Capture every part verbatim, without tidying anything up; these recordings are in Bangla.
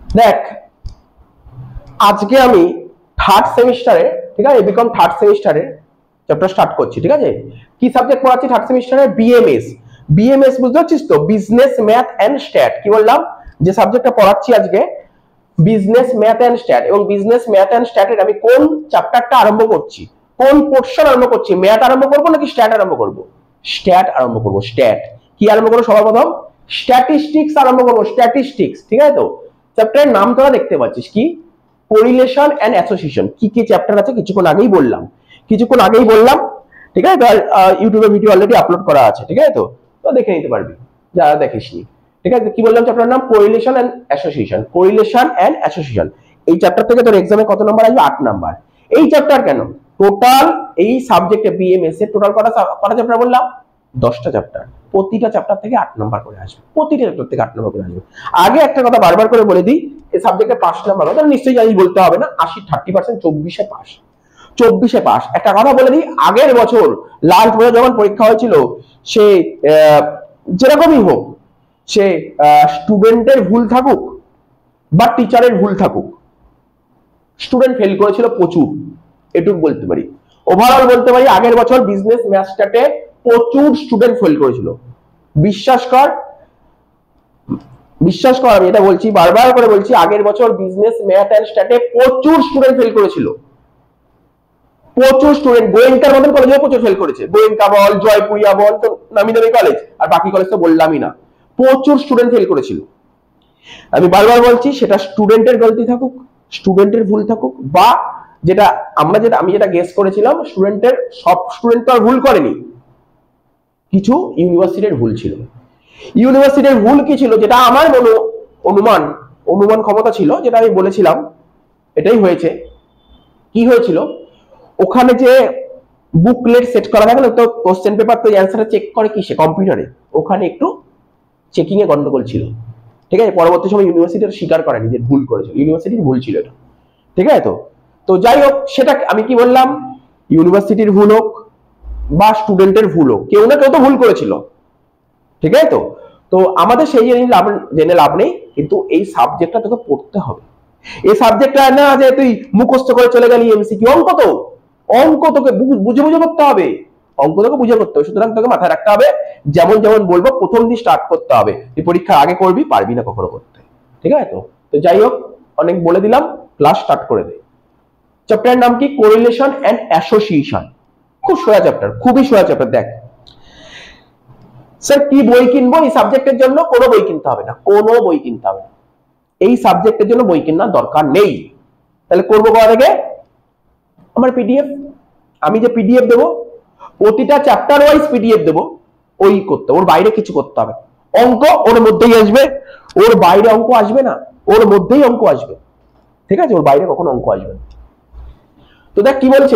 দেখ আজকে আমি থার্ড সেমিস্টারে, ঠিক আছে, বিকম থার্ড সেমিস্টারে চ্যাপ্টার স্টার্ট করছি। ঠিক আছে, কি সাবজেক্ট পড়াচ্ছি থার্ড সেমিস্টারে? বিএমএস। বিএমএস বুঝতে পারছিস তো, বিজনেস ম্যাথ এন্ড স্ট্যাট। কি বললাম? যে সাবজেক্টটা পড়াচ্ছি আজকে বিজনেস ম্যাথ এন্ড স্ট্যাট, এবং বিজনেস ম্যাথ এন্ড স্ট্যাটের আমি কোন চ্যাপ্টারটা আরম্ভ করছি, কোন পোর্শন আরম্ভ করছি? ম্যাথ আরম্ভ করব নাকি স্ট্যাট আরম্ভ করব? স্ট্যাট আরম্ভ করব। স্ট্যাট কি আরম্ভ করব? সবার প্রথম স্ট্যাটিস্টিক্স আরম্ভ করব। স্ট্যাটিস্টিক্স, ঠিক আছে তো। চ্যাপ্টারের নাম তোরা দেখতে পাচ্ছিস কি? Correlation and association. কি কি চ্যাপ্টার আছে কিছুক্ষণ আগেই বললাম, কিছুক্ষণ আগেই বললাম। ঠিক আছে, তো ইউটিউবে ভিডিও অলরেডি আপলোড করা আছে। ঠিক আছে তো, তো দেখে নিতে পারবি যারা দেখিসনি। ঠিক আছে, কি বললাম? চ্যাপ্টার নাম correlation and association. Correlation and association এই চ্যাপ্টার থেকে তোর এক্সামে কত নাম্বার আসবে? আট নাম্বার। এই চ্যাপ্টার কেন? টোটাল এই সাবজেক্টে বিএমএস এর টোটাল কটা কটা চ্যাপ্টার বললাম? দশটা চ্যাপ্টার। প্রতিটা চ্যাপ্টার থেকে আট নাম্বার করে আসবে। প্রতিটা চ্যাপ্টার থেকে আট নাম্বার করে আসবে। আগে একটা কথা বারবার করে বলে দিই, এই সাবজেক্টে পাঁচ নাম্বার কথা নিশ্চয়ই জানিস, বলতে হবে না। আশি থার্টি পার্সেন্ট চব্বিশে পাস। চব্বিশে পাস। একটা কথা বলে দিই, আগের বছর লাস্ট বছর যখন পরীক্ষা হয়েছিল, সে যেরকমই হোক, সে স্টুডেন্টের ভুল থাকুক বা টিচারের ভুল থাকুক, স্টুডেন্ট ফেল করেছিল প্রচুর, এটুকু বলতে পারি। ওভারঅল বলতে পারি আগের বছর বিজনেস ম্যাথ স্ট্যাটে প্রচুর স্টুডেন্ট ফেল করেছিল। বিশ্বাস কর, বিশ্বাস কর, আমি এটা বলছি, বারবার করে বলছি, আগের বছর বিজনেস ম্যাথ এন্ড স্ট্যাটে প্রচুর স্টুডেন্ট ফেল করেছিল। প্রচুর স্টুডেন্ট, গোয়েঙ্কার মতন কলেজে প্রচুর ফেল করেছে। গোয়েঙ্কা বল, জয়পুরিয়া বল, তো নামি দামি কলেজ, আর বাকি কলেজ তো বললামই না। প্রচুর স্টুডেন্ট ফেল করেছিল। আমি বারবার বলছি, সেটা স্টুডেন্টের গলতি থাকুক, স্টুডেন্টের ভুল থাকুক, বা যেটা আমরা যেটা আমি যেটা গেস করেছিলাম, স্টুডেন্টের, সব স্টুডেন্ট তো আর ভুল করেনি, কিছু ইউনিভার্সিটির ভুল ছিল। ইউনিভার্সিটির ভুল কি ছিল? যেটা আমার মনে অনুমান অনুমান ক্ষমতা ছিল, যেটা আমি বলেছিলাম, এটাই হয়েছে। কি হয়েছিল? ওখানে যে বুকলেট সেট করা থাকে না, তো কোশ্চেন পেপার তো অ্যান্সারটা চেক করে কিসে? কম্পিউটারে। ওখানে একটু চেকিং এ গন্ডগোল ছিল। ঠিক আছে, পরবর্তী সময় ইউনিভার্সিটির স্বীকার করেনি যে ভুল করেছিল, ইউনিভার্সিটির ভুল ছিল এটা। ঠিক আছে তো, তো যাই হোক, সেটা আমি কি বললাম, ইউনিভার্সিটির ভুল হোক বা স্টুডেন্টের ভুল হোক, কেউ না কেউ তো ভুল করেছিল। ঠিক আছে তো, তো আমাদের সেই জিনিস লাভ জেনে লাভ নেই, কিন্তু এই সাবজেক্টটা তোকে পড়তে হবে। এই সাবজেক্টটা না যে তুই মুখস্থ করে চলে গেলি এমসিকিউ। অঙ্ক তো অঙ্ক তোকে বুঝে বুঝে করতে হবে, অঙ্ক তোকে বুঝে করতে হবে। সুতরাং তোকে মাথায় রাখতে হবে, যেমন যেমন বলবো প্রথম দিন স্টার্ট করতে হবে। তুই পরীক্ষার আগে করবি, পারবি না কখনো করতে। ঠিক আছে তো, তো যাই হোক, অনেক বলে দিলাম, ক্লাস স্টার্ট করে দে। চ্যাপ্টারের নাম কি? Correlation and association. খুব সোজা চ্যাপ্টার, খুবই সোজা চ্যাপ্টার। দেখ স্যার, কি বই কিনবো এই সাবজেক্টের জন্য? কোনো বই কিনতে হবে না, কোনো বই কিনতে হবে না। এই সাবজেক্টের জন্য বই কেনার দরকার নেই। তাহলে করবো কোথা থেকে? আমার পিডিএফ। আমি যে পিডিএফ দেবো, প্রতিটা চ্যাপ্টার ওয়াইজ পিডিএফ দেবো, ওই করতে, ওর বাইরে কিছু করতে হবে। অঙ্ক ওর মধ্যেই আসবে, ওর বাইরে অঙ্ক আসবে না, ওর মধ্যেই অঙ্ক আসবে। ঠিক আছে, ওর বাইরে কখনো অঙ্ক আসবে না। তো দেখ কি বলছে,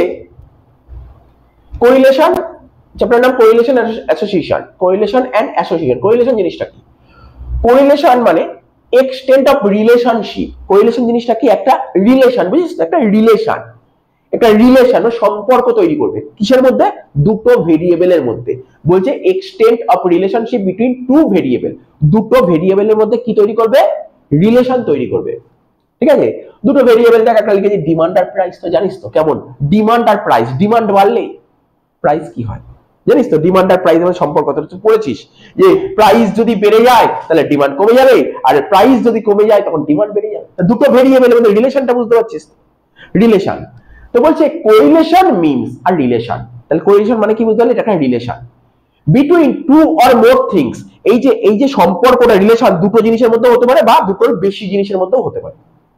কোরিলেশন, চ্যাপ্টার নাম correlation association. Correlation and association. Correlation জিনিসটা কি? কোরিলেশন মানে এক্সটেন্ট অফ রিলেশনশিপ। কোরিলেশন জিনিসটা কি? একটা রিলেশন, বুঝিস? একটা রিলেশন, একটা রিলেশন, সম্পর্ক তৈরি করবে। কিসের মধ্যে? দুটো ভেরিয়েবলের মধ্যে। বলছে extent of relationship between two variable. দুটো ভেরিয়েবলের মধ্যে কি তৈরি করবে? রিলেশন তৈরি করবে। ঠিক আছে, দুটো ভেরিয়েবল, দেখ একটা লিখেছি ডিমান্ড আর প্রাইস। তো জানিস তো কেমন? ডিমান্ড আর প্রাইস, ডিমান্ড বাড়লে প্রাইস কি হয় জানিস তো? ডিমান্ড আর প্রাইস এর সম্পর্ক তো পড়েছিস, যে প্রাইস যদি বেড়ে যায় তাহলে ডিমান্ড কমে যাবে, আর প্রাইস যদি কমে যায় তখন ডিমান্ড বেড়ে যাবে। দুটো ভেরিয়েবলের মধ্যে রিলেশনটা বুঝতে পারছিস? রিলেশন। তো বলছে কোরিলেশন মিনস আর রিলেশন। তাহলে কোরিলেশন মানে কি বুঝতে পারলি? এটা একটা relation between two or more things. এই যে এই যে সম্পর্কটা, রিলেশন দুটো জিনিসের মধ্যে হতে পারে বা দুটোর বেশি জিনিসের মধ্যেও হতে পারে।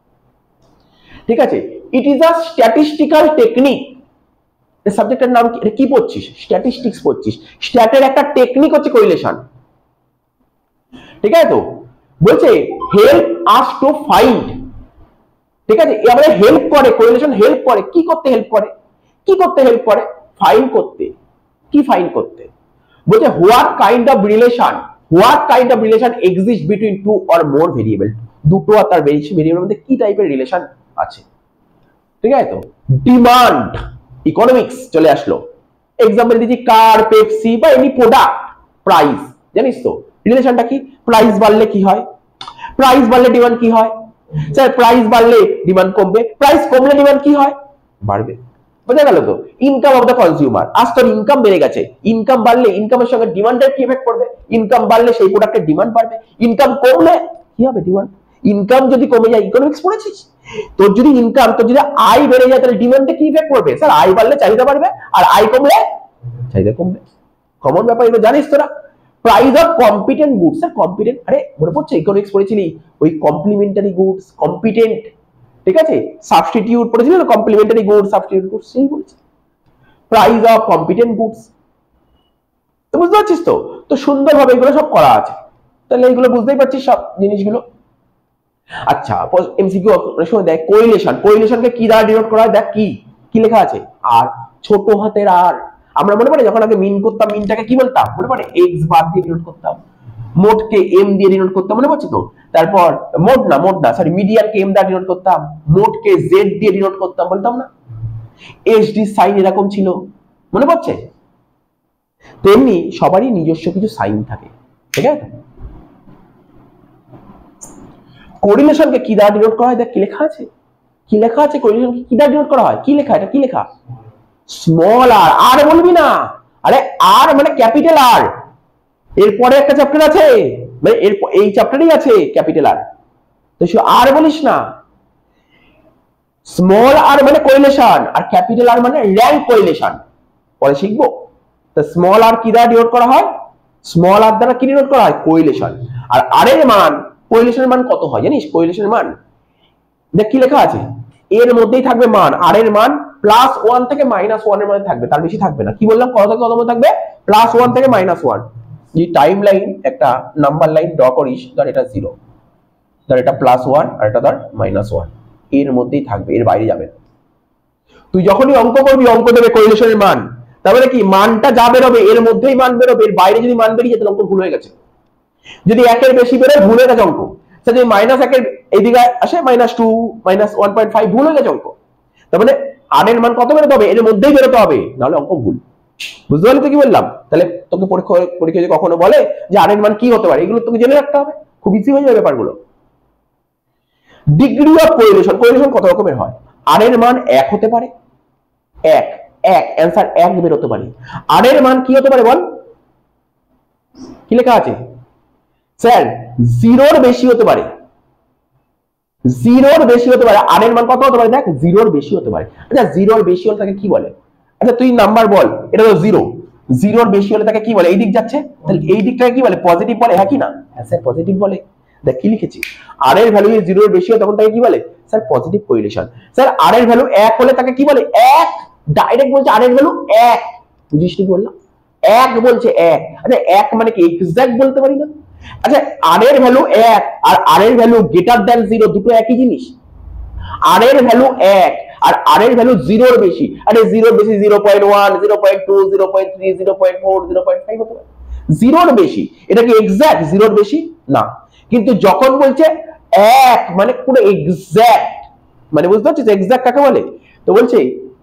ঠিক আছে, it is a statistical technique. এই সাবজেক্টের নাম কি? এটা কি পড়ছিস? স্ট্যাটিস্টিক্স পড়ছিস। স্ট্যাটের একটা টেকনিক হচ্ছে কোরিলেশন। ঠিক আছে তো, বলছে হেল্প আস টু ফাইন্ড। ঠিক আছে, এবারে হেল্প করে, কোরিলেশন হেল্প করে। কি করতে হেল্প করে? কি করতে হেল্প করে? ফাইন্ড করতে। কি ফাইন্ড করতে? বলছে what kind of relation, what kind of relation exist between two or more variable. দুটো আর তার বেশি ভেরিয়েবলের মধ্যে কি টাইপের রিলেশন আছে। ঠিক আছে তো, ডিমান্ড, ইকোনমিক্স চলে আসলো। এক্সাম্পল দিচ্ছি, কার, পেপসি বা এনি প্রোডাক্ট। প্রাইস, জানিস তো রিলেশনটা কি? প্রাইস বাড়লে কি হয়? প্রাইস বাড়লে ডিমান্ড কি হয়? স্যার প্রাইস বাড়লে ডিমান্ড কমবে, প্রাইস কমলে ডিমান্ড কি হয়? বাড়বে। বোঝা গেল তো? ইনকাম অফ দ্য কনজিউমার, আজ তোর ইনকাম বেড়ে গেছে, ইনকাম বাড়লে ইনকামের সঙ্গে ডিমান্ডের কি এফেক্ট পড়বে? ইনকাম বাড়লে সেই প্রোডাক্টের ডিমান্ড বাড়বে, ইনকাম কমলে কি হবে? ডিমান্ড। ইনকাম যদি কমে যায়, ইকোনমিক্স পড়েছিস, তোর যদি ইনকাম, তোর যদি আয় বেড়ে যায় তাহলে ডিমান্ডে কি ইফেক্ট পড়বে? স্যার আয় বাড়লে চাহিদা বাড়বে, আর আয় কমলে চাহিদা কমবে। কমন ব্যাপার, এগুলো জানিস তোরা। Price of competent goods, sir competent, আরে মনে পড়ছে ইকোনমিক্স পড়েছিলি ওই কমপ্লিমেন্টারি গুডস, কম্পিটেন্ট, ঠিক আছে, সাবস্টিটিউট পড়েছিলি না, কমপ্লিমেন্টারি গুডস, সাবস্টিটিউট গুডস, সেই বলছি প্রাইস অফ কম্পিটেন্ট গুডস। তো বুঝতে পারছিস তো? তো সুন্দরভাবে এগুলো সব করা আছে, তাহলে এগুলো বুঝতেই পারছিস সব জিনিসগুলো। আচ্ছা, এমসিকিউ অনেক সময় দেয় কোরিলেশন, কোরিলেশনকে কি দ্বারা ডিনোট করা হয়? দেখ কি কি লেখা আছে, আর ছোট হাতের আর। আমরা মনে পড়ে যখন আগে মিন করতাম, মিনটাকে কি বলতাম মনে পড়ে? এক্স বার দিয়ে ডিনোট করতাম, মোডকে এম দিয়ে ডিনোট করতাম, মনে পড়ছে তো? তারপর মোড না মোড না সরি মিডিয়ানকে এম দ্বারা ডিনোট করতাম, মোডকে জেড দিয়ে ডিনোট করতাম, বলতাম না? এইচডি সাইন এরকম ছিল, মনে পড়ছে? তেমনি সবারই নিজস্ব কিছু সাইন থাকে, ঠিক আছে? কোরিলেশনকে কি দ্বারা ডিনোট করা হয়? দেখ কি লেখা আছে, কি লেখা আছে, কোরিলেশনকে কি দ্বারা ডিনোট করা হয়? কি লেখা, এটা কি লেখা? স্মল আর। আর বলবি না, আরে আর মানে ক্যাপিটাল আর। এরপরে একটা চ্যাপ্টার আছে, মানে এর এই চ্যাপ্টারেই আছে ক্যাপিটাল আর, তো শুধু আর বলিস না। স্মল আর মানে কোরিলেশন, আর ক্যাপিটাল আর মানে র্যাঙ্ক কোরিলেশন, পরে শিখবো। তো স্মল আর কি দ্বারা ডিনোট করা হয়? স্মল আর দ্বারা কি ডিনোট করা হয়? কোরিলেশন। আর আর এর মান, কোরিলেশনের মান কত হয় জানিস? কোরিলেশনের মান দেখ কি লেখা আছে, এর মধ্যেই থাকবে মান, আর এর মান প্লাস ওয়ান থেকে মাইনাস ওয়ান এর মধ্যে থাকবে, তার বেশি থাকবে না। কি বললাম, কত থেকে কত মধ্যে থাকবে? প্লাস ওয়ান থেকে মাইনাস ওয়ান। যে টাইম লাইন একটা নাম্বার লাইন ড্র করিস, ধর এটা জিরো, ধর এটা প্লাস ওয়ান, আর এটা ধর মাইনাস ওয়ান, এর মধ্যেই থাকবে, এর বাইরে যাবে না। তুই যখনই অঙ্ক করবি, অঙ্ক দেবে কোরিলেশনের মান, তারপরে কি মানটা যা বেরোবে এর মধ্যেই মান বেরোবে, এর বাইরে যদি মান বেরিয়ে যায় তাহলে অঙ্ক ভুল হয়ে গেছে। যদি একের বেশি বেরোয় ভুল হয়ে গেছে অঙ্ক, যদি মাইনাস একের এইদিকে আসে minus two, minus one point five, ভুল হয়ে গেছে অঙ্ক। তার মানে আর এর মান কত বেরোতে হবে? এর মধ্যেই বেরোতে হবে, নাহলে অঙ্ক ভুল। বুঝতে পারলি তো কি বললাম? তাহলে তোকে পরীক্ষা পরীক্ষা যদি কখনো বলে যে আর এর মান কি হতে পারে, এগুলো তোকে জেনে রাখতে হবে, খুব ইজি হয়ে যাবে ব্যাপারগুলো। ডিগ্রি অফ কোরিলেশন, কোরিলেশন কত রকমের হয়? আর এর মান এক হতে পারে, এক এক অ্যান্সার এক বেরোতে পারে। আর এর মান কি হতে পারে বল, কি লেখা আছে? স্যার জিরোর বেশি হতে পারে, জিরোর বেশি হতে পারে। আর এর মান কত হতে পারে? দেখ জিরোর বেশি হতে পারে। আচ্ছা জিরোর বেশি হলে তাকে কি বলে? আচ্ছা তুই নাম্বার বল, এটা তো জিরো, জিরোর বেশি হলে তাকে কি বলে? এই দিক যাচ্ছে, তাহলে এই দিকটাকে কি বলে? পজিটিভ বলে, হ্যাঁ কি না? হ্যাঁ স্যার পজিটিভ বলে। দেখ কি লিখেছি, আর এর ভ্যালু যদি জিরোর বেশি হয় তখন তাকে কি বলে? Sir positive correlation. স্যার আর এর ভ্যালু এক হলে তাকে কি বলে? এক, ডাইরেক্ট বলছে আর এর ভ্যালু এক, বুঝিস কি বললাম? এক বলছে এক, আচ্ছা এক মানে কি এক্সাক্ট বলতে পারি না? আচ্ছা আর এর ভ্যালু এক আর আর এর ভ্যালু গ্রেটার দ্যান জিরো, দুটো একই জিনিস। আর এর ভ্যালু এক আর আর এর ভ্যালু জিরোর বেশি, আরে জিরোর বেশি zero point one, zero point two, zero point three, zero point four, zero point five হতে পারে। জিরোর বেশি, এটা কি এক্সাক্ট জিরোর বেশি? না। কিন্তু যখন বলছে এক মানে পুরো এক্সাক্ট, মানে বুঝতে পারছিস এক্সাক্ট কাকে বলে? তো বলছে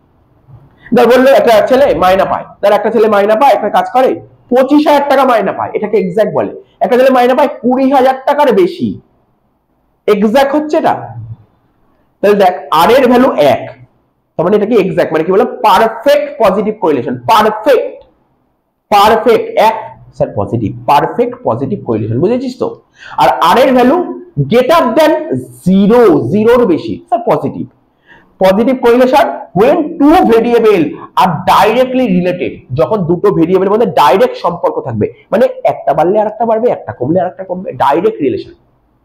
ধর বললো একটা ছেলে মাইনা পায়, তার একটা ছেলে মাইনা পায়, একটা কাজ করে পঁচিশ হাজার টাকা মাইনা পায়, এটাকে এক্সাক্ট বলে। একটা ছেলে মাইনা পায় কুড়ি হাজার টাকার বেশি, এক্সাক্ট হচ্ছে এটা। তাহলে দেখ আর এর ভ্যালু এক, তার মানে এটা কি এক্সাক্ট, মানে কি বললাম? Perfect positive correlation, perfect perfect এক sir positive, perfect positive correlation, বুঝেছিস তো? আর আর এর ভ্যালু গ্রেটার দ্যান জিরো, জিরোর বেশি, sir positive. Positive correlation when two variable are directly related, যখন দুটো ভেরিয়েবলের মধ্যে ডাইরেক্ট সম্পর্ক থাকবে, মানে একটা বাড়লে আরেকটা বাড়বে, একটা কমলে আরেকটা কমবে, ডাইরেক্ট রিলেশন।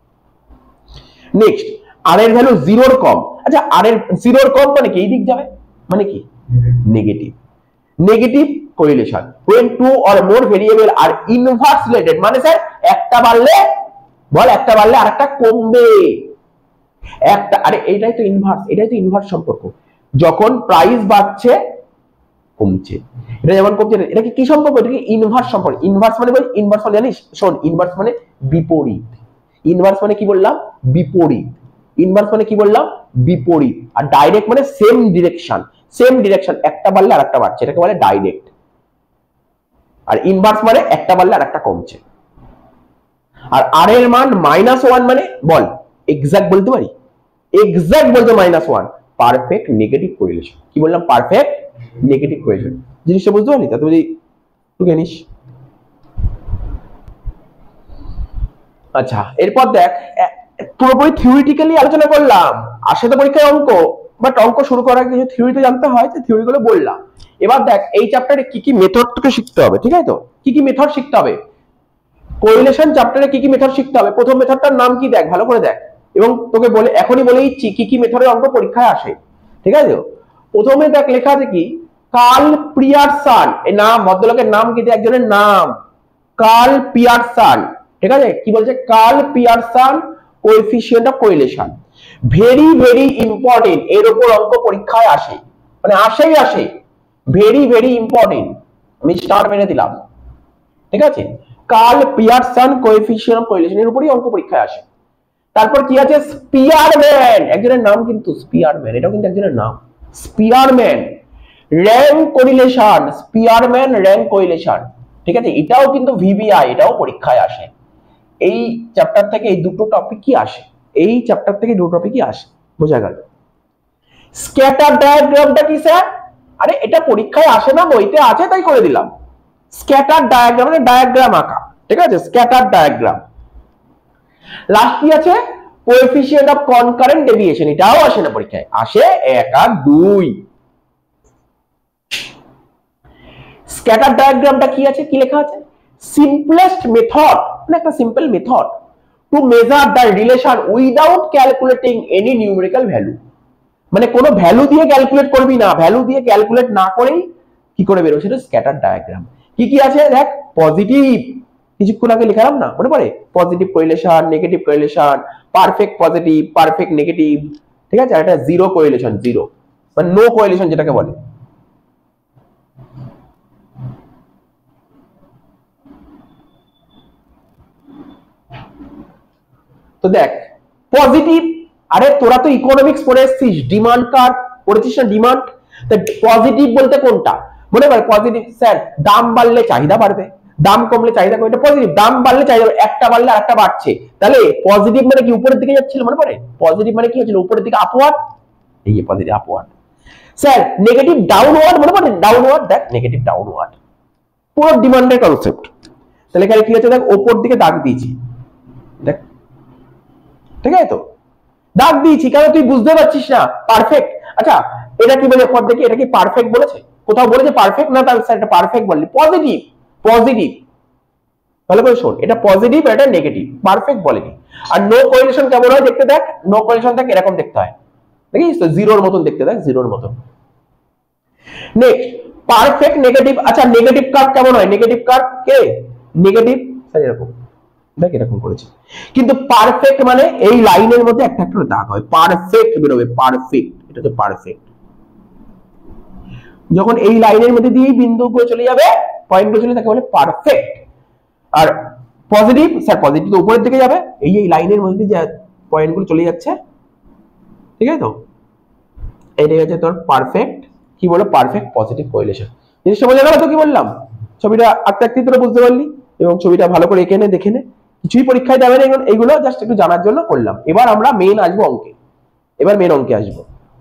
নেক্সট আর এর ভ্যালু জিরোর কম, আচ্ছা আর এর জিরোর কম মানে কি এই দিক যাবে, মানে কি negative, negative correlation when two or more variable are inverse related, মানে স্যার একটা বাড়লে বল একটা বাড়লে আরেকটা কমবে, একটা, আরে এইটাই তো ইনভার্স, এটাই তো ইনভার্স সম্পর্ক। যখন প্রাইস বাড়ছে কমছে, এটা যেমন কমছে, এটা কি কি সম্পর্ক? এটা কি ইনভার্স সম্পর্ক। ইনভার্স মানে বল, ইনভার্স মানে জানিস? শোন, ইনভার্স মানে বিপরীত। ইনভার্স মানে কি বললাম? বিপরীত। ইনভার্স মানে কি বললাম? বিপরীত। আর ডাইরেক্ট মানে সেম ডিরেকশন, সেম ডিরেকশন, একটা বাড়লে আরেকটা বাড়ছে, এটাকে বলে ডাইরেক্ট। আর ইনভার্স মানে একটা বাড়লে আরেকটা কমছে। আর আর এর মান মাইনাস ওয়ান মানে বল এক্সাক্ট বলতে পারি, এক্সাক্ট বলতে minus one, perfect negative correlation. কি বললাম? Perfect negative correlation. জিনিসটা বুঝতে পারলি? তা তুই তুই জানিস। আচ্ছা, এরপর দেখ, পুরোপুরি থিওরিটিক্যালি আলোচনা করলাম, আসে তো পরীক্ষায় অঙ্ক, বাট অঙ্ক শুরু করার আগে কিছু থিওরি তো জানতে হয়, যে থিওরি গুলো বললাম। এবার দেখ এই চ্যাপ্টারে কি কি মেথড তোকে শিখতে হবে, ঠিক আছে? তো কি কি মেথড শিখতে হবে কোরিলেশন চ্যাপ্টারে, কি কি মেথড শিখতে হবে? প্রথম মেথডটার নাম কি দেখ, ভালো করে দেখ, এবং তোকে বলে এখনই বলে দিচ্ছি কি কি মেথডের অঙ্ক পরীক্ষায় আসে, ঠিক আছে? প্রথমে দেখ লেখা আছে কি, কার্ল পিয়ারসন, এই নাম, ভদ্রলোকের নাম কি, একজনের নাম কার্ল পিয়ারসন, ঠিক আছে? কি বলছে? Karl Pearson coefficient of correlation, very very important, এর উপর অঙ্ক পরীক্ষায় আসে, মানে আসেই আসে, ভেরি ভেরি ইম্পর্টেন্ট, আমি স্টার মেরে দিলাম, ঠিক আছে? Karl Pearson coefficient of correlation, এর উপরই অঙ্ক পরীক্ষায় আসে। তারপর কি আছে? স্পিয়ারম্যান, একজনের নাম কিন্তু স্পিয়ারম্যান, এটাও কিন্তু একজনের নাম, Spearman rank correlation, Spearman rank correlation, ঠিক আছে? এটাও কিন্তু ভিবিআই, এটাও পরীক্ষায় আসে। এই চ্যাপ্টার থেকে এই দুটো টপিক কি আসে, এই চ্যাপ্টার থেকে দুটো টপিক কি আসে, বোঝা গেল? স্ক্যাটার ডায়াগ্রামটা কি স্যার? আরে এটা পরীক্ষায় আসে না, বইতে আছে তাই করে দিলাম। স্ক্যাটার ডায়াগ্রাম মানে ডায়াগ্রাম আঁকা, ঠিক আছে? Scatter diagram. লাস্ট কি আছে? কোএফিসিয়েন্ট অফ কনকারেন্ট ডেভিয়েশন, এটাও আসে না পরীক্ষায়, আসে এক আর দুই। স্ক্যাটার ডায়াগ্রামটা কি আছে, কি লেখা আছে? সিম্পলেস্ট মেথড, মানে একটা simple method to measure the relation without calculating any numerical value, মানে কোনো ভ্যালু দিয়ে ক্যালকুলেট করবি না, ভ্যালু দিয়ে ক্যালকুলেট না করেই কি করে বেরো, সেটা স্ক্যাটার ডায়াগ্রাম। কি কি আছে দেখ, পজিটিভ, কিছুক্ষণ আগে লিখলাম না, মনে পড়ে? Positive correlation, negative correlation, perfect positive, perfect negative, ঠিক আছে? আর এটা জিরো কোরিলেশন, জিরো মানে নো কোরিলেশন যেটাকে বলে। তো দেখ পজিটিভ, আরে তোরা তো ইকোনমিক্স পড়ে এসেছিস, ডিমান্ড কার্ভ পড়েছিস না, ডিমান্ড। তো পজিটিভ বলতে কোনটা মনে পড়ে? পজিটিভ স্যার, দাম বাড়লে চাহিদা বাড়বে, দাম কমলে চাহিদা কমবে, এটা পজিটিভ। দাম বাড়লে চাহিদা, একটা বাড়লে আরেকটা বাড়ছে, তাহলে পজিটিভ মানে কি উপরের দিকে যাচ্ছিল, মনে পড়ে? পজিটিভ মানে কি হচ্ছিল? উপরের দিকে, আপওয়ার্ড, এই যে positive upward. Sir negative downward, মনে পড়ে? ডাউনওয়ার্ড, দেখ নেগেটিভ ডাউনওয়ার্ড, পুরো ডিমান্ডের কনসেপ্ট। তাহলে এখানে কি হচ্ছে দেখ, উপর দিকে দাগ দিয়েছি, দেখ, ঠিক আছে? তো দাগ দিয়েছি কারণ তুই বুঝতে পারছিস না পারফেক্ট। আচ্ছা এটা কি বলে পদ দেখি, এটা কি পারফেক্ট বলেছে? কোথাও বলেছে পারফেক্ট না? তাহলে স্যার এটা পারফেক্ট বললি, পজিটিভ, পজিটিভ, ভালো করে শোন, এটা পজিটিভ, এটা নেগেটিভ, পারফেক্ট বলেনি। আর নো কোরিলেশন কেমন হয় দেখতে দেখ, নো কোরিলেশন দেখ এরকম দেখতে হয়, দেখিস তো, জিরোর মতন দেখতে, দেখ জিরোর মতন। Next perfect negative. আচ্ছা নেগেটিভ কার্ভ কেমন হয়? নেগেটিভ কার্ভ কে নেগেটিভ, স্যার এরকম দেখ, এরকম করেছে। কিন্তু পারফেক্ট মানে এই লাইনের মধ্যে একটা একটা দাগ হয়, পারফেক্ট বেরোবে, পারফেক্ট, এটা তো পারফেক্ট। যখন এই লাইনের মধ্যে দিয়ে বিন্দু গুলো চলে যাবে, পয়েন্ট গুলো চলে, তাকে বলে পারফেক্ট। আর পজিটিভ, স্যার পজিটিভ তো উপরের দিকে যাবে, এই এই লাইনের মধ্যে যে পয়েন্ট গুলো চলে যাচ্ছে, ঠিক আছে? তো এটাই হচ্ছে তোর পারফেক্ট, কি বলো? Perfect positive correlation. জিনিসটা বোঝা গেল তো কি বললাম? ছবিটা আঁকতে আঁকতে তোরা বুঝতে পারলি, এবং ছবিটা ভালো করে এঁকে নে, দেখে নে, কিছুই পরীক্ষায় যাবে না, এইগুলো জাস্ট একটু জানার জন্য করলাম। এবার আমরা মেন আসবো অঙ্কে, এবার মেন অঙ্কে আসবো।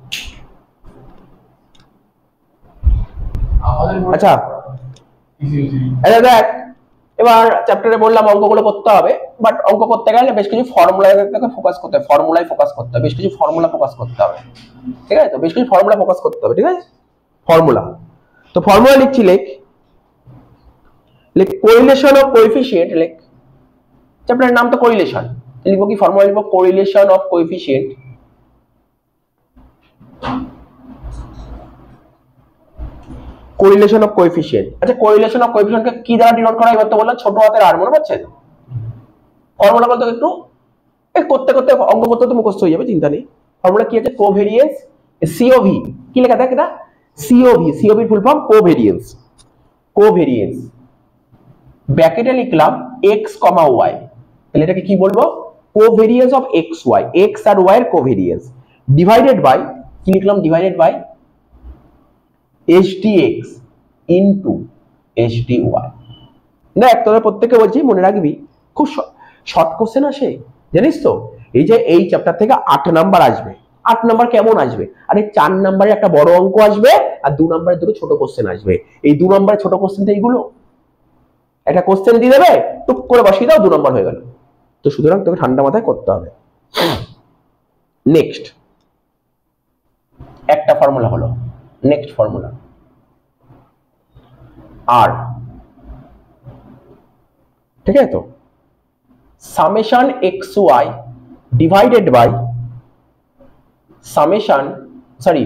আচ্ছা আচ্ছা দেখ, এবার চ্যাপ্টারে বললাম অঙ্কগুলো করতে হবে, বাট অঙ্ক করতে গেলে বেশ কিছু ফর্মুলায় ফোকাস করতে হবে, ফর্মুলায় ফোকাস করতে হবে, বেশ কিছু ফর্মুলা ফোকাস করতে হবে, ঠিক আছে? তো বেশ কিছু ফর্মুলা ফোকাস করতে হবে, ঠিক আছে? ফর্মুলা, তো ফর্মুলা লিখছি, লেখ লেখ কোরিলেশন অফ কোএফিসিয়েন্ট, লেখ, চ্যাপ্টারের নাম তো কোরিলেশন, লিখবো কি ফর্মুলা? লিখবো correlation of coefficient, correlation of coefficient. আচ্ছা কোরিলেশন অফ কোএফিসিয়েন্টকে কি দ্বারা ডিনোট করা হয়? এবার তো বললাম ছোট হাতের আর, মনে পড়ছে? ফর্মুলা বলতে একটু করতে করতে অঙ্ক করতে করতে মুখস্থ হয়ে যাবে, চিন্তা নেই। ফর্মুলা কি আছে? কোভেরিয়েন্স, সিওভি, কি লেখা দেখ এটা, COV, COV full form covariance, covariance ব্র্যাকেটে লিখলাম এক্স কমা ওয়াই, তাহলে এটাকে কি বলবো? Covariance of x y, x আর ওয়াই এর কোভেরিয়েন্স, ডিভাইডেড বাই, কি লিখলাম? Divided by hdx into hdy। দেখ তোরা প্রত্যেককে বলছি মনে রাখবি, খুব শর্ট কোশ্চেন আসে জানিস তো, এই যে এই চ্যাপ্টার থেকে আট নাম্বার আসবে। আট নাম্বার কেমন আসবে? আরে চার নাম্বারে একটা বড় অঙ্ক আসবে আর দু নাম্বারে দুটো ছোট কোশ্চেন আসবে। এই দু নাম্বারে ছোট কোশ্চেনটা এইগুলো, একটা কোশ্চেন দিয়ে দেবে, টুক করে বসিয়ে দাও, দু নাম্বার হয়ে গেল। তো সুতরাং তোকে ঠান্ডা মাথায় করতে হবে। নেক্সট একটা ফর্মুলা হলো, নেক্সট ফর্মুলা আর, ঠিক আছে? তো summation x y divided by summation sorry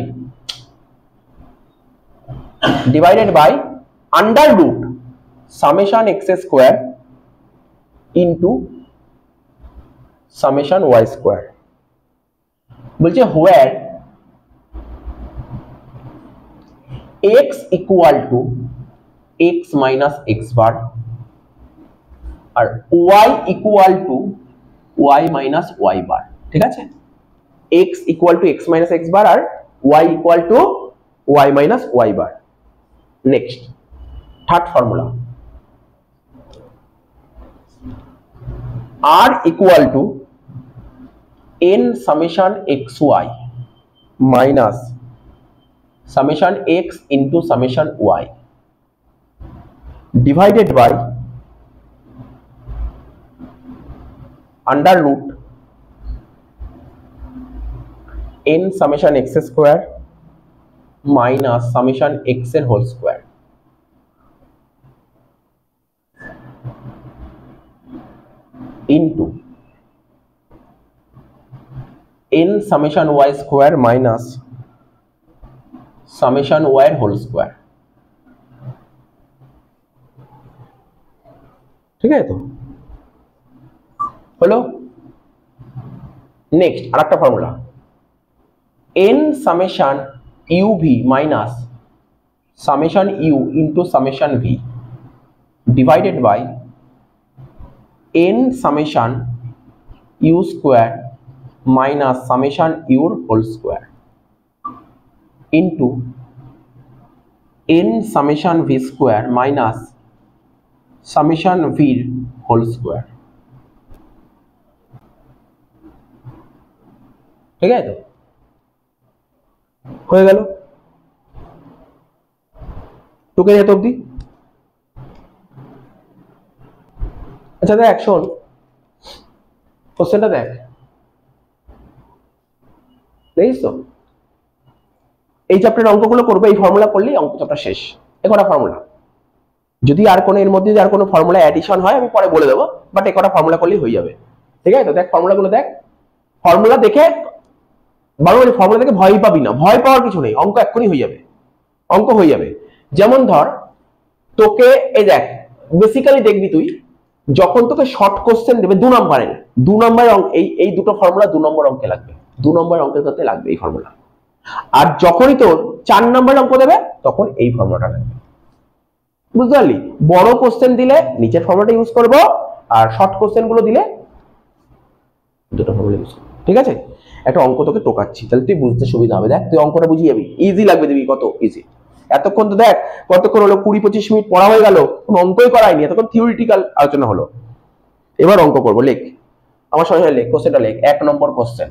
divided by under root summation x square into summation y square. বলছে where x equal to x minus x bar আর y equal to y minus y bar. ঠিক আছে, x equal to x minus x bar আর y equal to y minus y bar. Next third formula r equal to n summation xy minus summation x into summation y divided by under root n summation x square minus summation x এর whole square into n summation y square minus summation y এর whole square। ঠিক আছে তো হলো। নেক্সট আরেকটা formula n summation uv minus summation u into summation v divided by n summation u square minus summation u whole square into n summation v square minus summation v whole square। ঠিক আছে তো হয়ে গেল তোকে এত অবধি। আচ্ছা দেখ শোন কোশ্চেনটা দেখ, দেখিস তো এই চ্যাপ্টারের অঙ্কগুলো করবে, এই ফর্মুলা করলেই অঙ্ক চ্যাপ্টার শেষ। একটা ফর্মুলা, যদি আর কোনো এর মধ্যে আর কোনো ফর্মুলা অ্যাডিশন হয় আমি পরে বলে দেবো, বাট একটা ফর্মুলা করলেই হয়ে যাবে। ঠিক আছে তো দেখ ফর্মুলাগুলো দেখ, ফর্মুলা দেখে বারবার ফর্মুলা দেখে ভয় পাবি না, ভয় পাওয়ার কিছু নেই, অঙ্ক এক্ষুনি হয়ে যাবে, অঙ্ক হয়ে যাবে। যেমন ধর তোকে এই দেখ বেসিক্যালি দেখবি তুই যখন তোকে শর্ট কোশ্চেন দেবে দু নম্বরের, দু নম্বরের অঙ্ক এই এই দুটো ফর্মুলা দু নম্বর অঙ্কে লাগবে, দু নম্বর অঙ্কের ক্ষেত্রে লাগবে এই ফর্মুলা। আর যখনই তোর চার নম্বর অঙ্ক দেবে তখন এই ফর্মুলাটা লাগবে, বুঝতে পারলি? বড় কোশ্চেন দিলে নিচের ফর্মুলাটা ইউজ করব, আর শর্ট কোশ্চেন গুলো দিলে দুটো ফর্মুলা ইউজ করব। ঠিক আছে, একটা অঙ্ক তোকে টোকাচ্ছি তাহলে তুই বুঝতে সুবিধা হবে। দেখ তুই অঙ্কটা বুঝিয়ে যাবি, ইজি লাগবে, দিবি কত ইজি। এতক্ষণ তো দেখ কতক্ষণ হলো, কুড়ি পঁচিশ মিনিট পড়া হয়ে গেল, কোনো অঙ্কই করায়নি, এতক্ষণ থিওরিটিক্যাল আলোচনা হলো। এবার অঙ্ক করবো, লেখ আমার সঙ্গে লেখ, কোশ্চেনটা লেখ, এক নম্বর কোশ্চেন।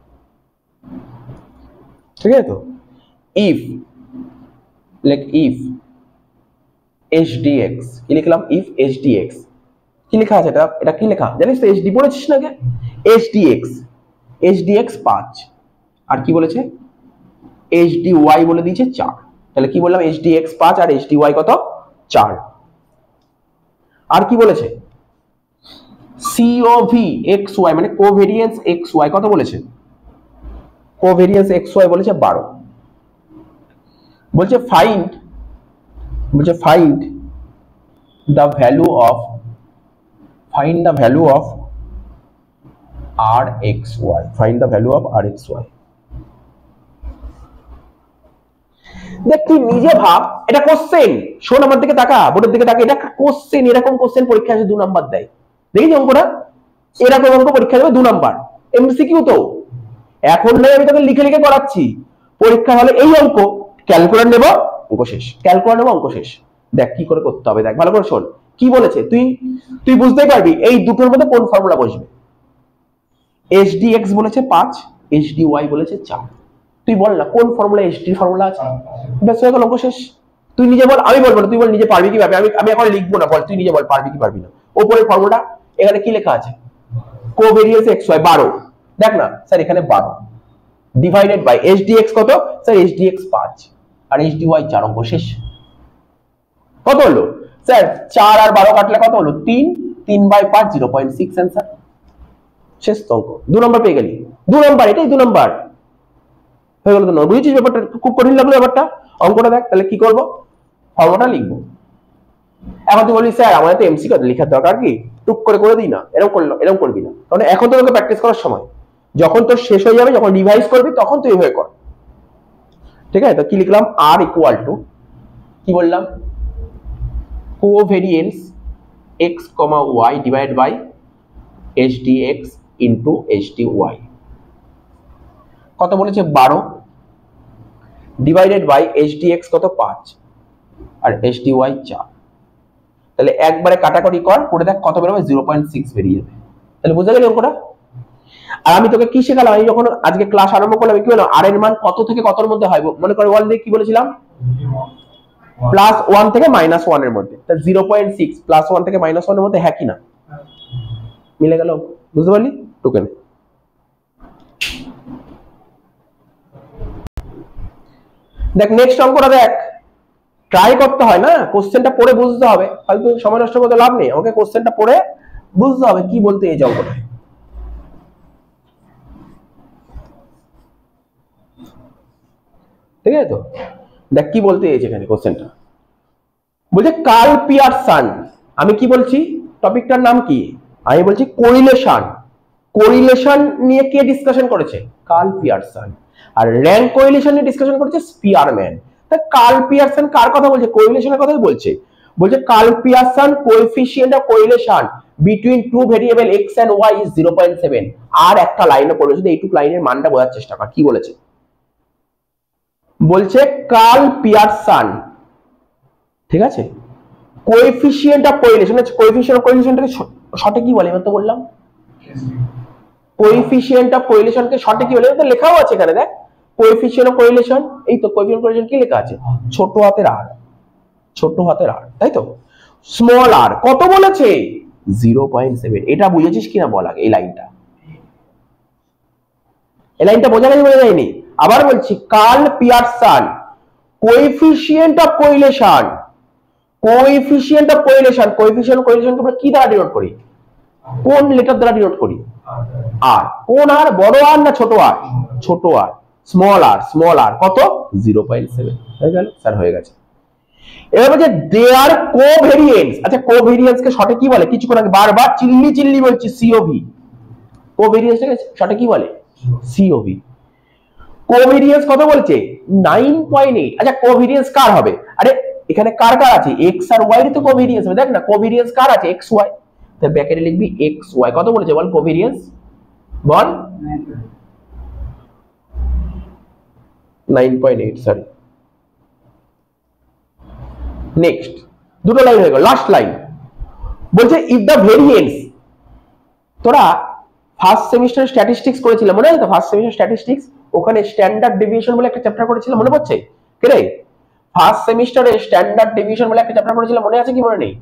ঠিক আছে তো ইফ লেখ ইফ এইচ ডি এক্স, কি লিখলাম? ইফ এইচ ডি এক্স, কি লেখা আছে এটা? এটা কি লেখা জানিস তো? এইচ ডি পড়েছিস না আগে? H D x, H D x পাঁচ, আর কি বলেছে? এইচ ডি ওয়াই বলে দিয়েছে চার। তাহলে কি বললাম? এইচ ডি এক্স পাঁচ আর এইচ ডি ওয়াই কত? চার। আর কি বলেছে? সিওভি এক্স ওয়াই মানে কোভেরিয়েন্স এক্স ওয়াই কত বলেছে? কোভেরিয়েন্স এক্স ওয়াই বলেছে বারো। বলছে ফাইন্ড, বলছে find the value of, find the value of r x y, find the value of r x y. দেখ তুই নিজে ভাব, এটা কোশ্চেন, শোন আমার দিকে তাকা, বোর্ডের দিকে তাকা, এটা কোশ্চেন, এরকম কোশ্চেন পরীক্ষা আসে দু নাম্বার দেয়, দেখি অঙ্কটা এরকম অঙ্ক পরীক্ষা দেবে দু নাম্বার, এমসিকিউ তো। এখন নয় আমি তোকে লিখে লিখে করাচ্ছি, পরীক্ষা হলে এই অঙ্ক ক্যালকুলেটর নেব, অঙ্ক শেষ, ক্যালকুলেটর নেব, অঙ্ক শেষ। দেখ কি করে করতে হবে, দেখ ভালো করে শোন কি বলেছে, তুই তুই বুঝতেই পারবি এই দুটোর মধ্যে কোন ফর্মুলা বসবে। এইচ ডি এক্স বলেছে পাঁচ, এইচ ডি ওয়াই বলেছে চার। তুই বল না কোন ফর্মুলা এইচ ডি ফর্মুলা আছে? ব্যাস হয়ে গেল, অঙ্ক শেষ। তুই নিজে বল, আমি বলবো না, তুই বল নিজে পারবি কি পারবি। আমি আমি এখন লিখবো না, বল তুই নিজে বল পারবি কি পারবি না। ওপরের ফর্মুলা এখানে কি লেখা আছে? কোভেরিয়েন্স এক্স ওয়াই বারো, দেখ না স্যার এখানে বারো divided by H D x কত স্যার? এইচ ডি এক্স পাঁচ আর এইচ ডি ওয়াই চার, অঙ্ক শেষ। কত হলো স্যার? চার আর বারো কাটলে কত হলো? তিন, তিন বাই পাঁচ জিরো পয়েন্ট সিক্স অ্যান্সার শেষ। তো অঙ্ক দু নম্বর পেয়ে গেলি, দু নম্বর, এটাই দু নম্বর হয়ে গেল। তো বুঝেছিস ব্যাপারটা? খুব কঠিন লাগলো ব্যাপারটা। অঙ্কটা দেখ তাহলে কি করবো, ফর্মুলাটা লিখবো। এখন তুই বলি স্যার আমাদের তো এমসি কথা লেখার দরকার কি, টুক করে করে দিই না, এরকম করলো এরকম করবি না, কারণ এখন তো তোকে প্র্যাকটিস করার সময়। যখন তোর শেষ হয়ে যাবে, যখন রিভাইজ করবি, তখন তুই এভাবে কর, ঠিক আছে? তো কি লিখলাম? আর ইকুয়াল টু কি বললাম? Covariance x comma y divide by H D x into H D y. কত বলেছে? বারো divided by H D x কত? পাঁচ আর এইচ ডি ওয়াই চার। তাহলে একবারে কাটাকাটি কর, করে দেখ কত বেরোবে? জিরো পয়েন্ট সিক্স বেরিয়ে যাবে। তাহলে বুঝতে গেলি অঙ্কটা? আর আমি তোকে কি শেখালাম? আমি যখন আজকে ক্লাস আরম্ভ করলাম কি বললাম? আর এর মান কত থেকে কতর মধ্যে হয়? মনে করে ওয়ান দিয়ে কি বলেছিলাম? প্লাস ওয়ান থেকে মাইনাস ওয়ান এর মধ্যে। তাহলে zero point six plus one থেকে মাইনাস ওয়ান এর মধ্যে, হ্যাঁ কি না? মিলে গেল, বুঝতে পারলি? টোকেন দেখ, নেক্সট অঙ্কটা দেখ, ট্রাই করতে হয় না, কোশ্চেনটা পড়ে বুঝতে হবে। ফালতু সময় নষ্ট করতে লাভ নেই, আমাকে কোশ্চেনটা পড়ে বুঝতে হবে কি বলতে এই অঙ্কটা। ঠিক আছে? তো দেখ কি বলতে এই এখানে কোশ্চেনটা বলছে কার্ল পিয়ারসন। আমি কি বলছি? টপিকটার নাম কি? আমি বলছি কোরিলেশন। কোরিলেশন নিয়ে কে ডিসকাশন করেছে? Karl Pearson. আর র্যাঙ্ক কোরিলেশন নিয়ে ডিসকাশন করেছে স্পিয়ারম্যান। তা কার্ল পিয়ারসন কার কথা বলছে? কোরিলেশনের কথাই বলছে। বলছে Karl Pearson coefficient of correlation between two variable x and y is zero point seven. আর একটা লাইনে পড়বে, শুধু এইটুকু লাইনের মানটা বোঝার চেষ্টা কর। কি বলেছে? বলছে কার্ল পিয়ারসন, ঠিক আছে, coefficient of correlation. Coefficient of কোরিলেশনটাকে শর্টে কি বলে? আমি তো বললাম কোএফিশিয়েন্ট অফ কোরিলেশনকে শর্টে কি বলে? তো লেখাও আছে এখানে, দেখ কোএফিশিয়েন্ট অফ কোরিলেশন। এই তো কোএফিশিয়েন্ট অফ কোরিলেশন কি লেখা আছে? ছোট হাতের আর, ছোট হাতের আর, তাই তো? স্মল আর কত বলেছে? Zero point seven. এটা বুঝেছিস কিনা বল আগে? এই লাইনটা, এই লাইনটা বোঝা গেছে? বোঝা যায়নি? আবার বলছি, Karl Pearson coefficient of correlation, coefficient of correlation, coefficient of কোরিলেশনকে আমরা কি দ্বারা ডিনোট করি? কোন লেটার দ্বারা ডিনোট করি? আর। কোন আর? বড় আর না ছোট আর? ছোট আর, স্মল আর। স্মল আর কত? Zero point seven. হয়ে গেল স্যার, হয়ে গেছে। এবার বলছে দে আর কোভেরিয়েন্স। আচ্ছা, কোভেরিয়েন্স কে শর্টে কি বলে? কিছুক্ষণ আগে বারবার চিল্লি চিল্লি বলছি সিওভি। কোভেরিয়েন্সটাকে শর্টে কি বলে? সিওভি। কোভেরিয়েন্স কত বলছে? Nine point eight. আচ্ছা, কোভেরিয়েন্স কার হবে? আরে এখানে কার কার আছে? এক্স আর ওয়াই এর তো কোভেরিয়েন্স হবে। দেখ না কোভেরিয়েন্স কার আছে? X y. তাই ব্র্যাকেটে লিখবি এক্স ওয়াই। কত বলেছে বল কোভেরিয়েন্স? বল nine point eight. Sorry, next দুটো লাইন হয়ে গেল, লাস্ট লাইন বলছে ইফ দ্য ভেরিয়েন্স। তোরা ফার্স্ট সেমিস্টার স্ট্যাটিস্টিক্স করেছিলাম, মনে আছে তো? ফার্স্ট সেমিস্টার স্ট্যাটিস্টিক্স, ওখানে স্ট্যান্ডার্ড ডেভিয়েশন বলে একটা চ্যাপ্টার করেছিলাম, মনে পড়ছে? কে রে? ফার্স্ট সেমিস্টারে স্ট্যান্ডার্ড ডেভিয়েশন বলে একটা চ্যাপ্টার করেছিলাম, মনে আছে কি মনে নেই?